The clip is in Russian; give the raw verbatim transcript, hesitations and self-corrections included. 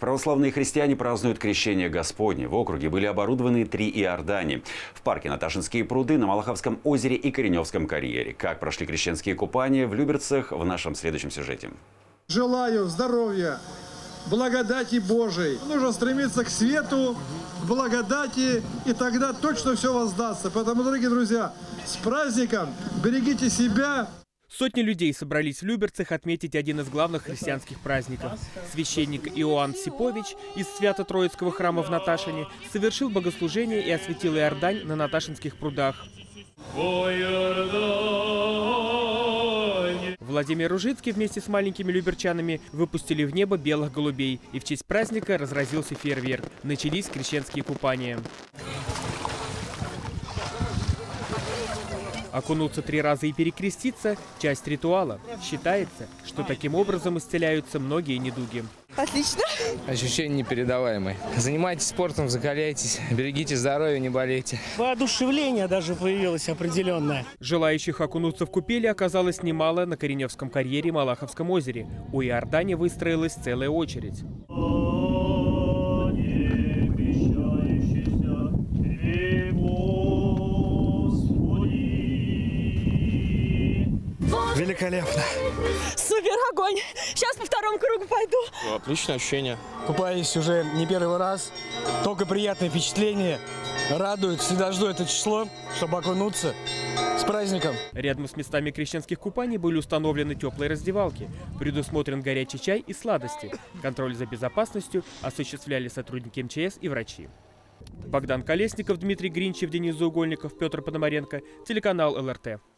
Православные христиане празднуют Крещение Господне. В округе были оборудованы три иордани. В парке Наташинские пруды, на Малаховском озере и Кореневском карьере. Как прошли крещенские купания в Люберцах, в нашем следующем сюжете. Желаю здоровья, благодати Божией. Нужно стремиться к свету, благодати, и тогда точно все воздастся. Поэтому, дорогие друзья, с праздником! Берегите себя! Сотни людей собрались в Люберцах отметить один из главных христианских праздников. Священник Иоанн Сипович из Свято-Троицкого храма в Наташине совершил богослужение и осветил иордань на Наташинских прудах. Владимир Ружицкий вместе с маленькими люберчанами выпустили в небо белых голубей, и в честь праздника разразился фейерверк. Начались крещенские купания. Окунуться три раза и перекреститься – часть ритуала. Считается, что таким образом исцеляются многие недуги. Отлично. Ощущения непередаваемые. Занимайтесь спортом, закаляйтесь, берегите здоровье, не болейте. Воодушевление даже появилось определенное. Желающих окунуться в купели оказалось немало на Кореневском карьере и Малаховском озере. У иордани выстроилась целая очередь. Великолепно. Супер, огонь. Сейчас по второму кругу пойду. Отличное ощущение. Купаюсь уже не первый раз. Только приятное впечатление. Радует. Всегда жду это число, чтобы окунуться. С праздником. Рядом с местами крещенских купаний были установлены теплые раздевалки. Предусмотрен горячий чай и сладости. Контроль за безопасностью осуществляли сотрудники эм че эс и врачи. Богдан Колесников, Дмитрий Гринчев, Денис Заугольников, Петр Пономаренко. Телеканал эл эр тэ.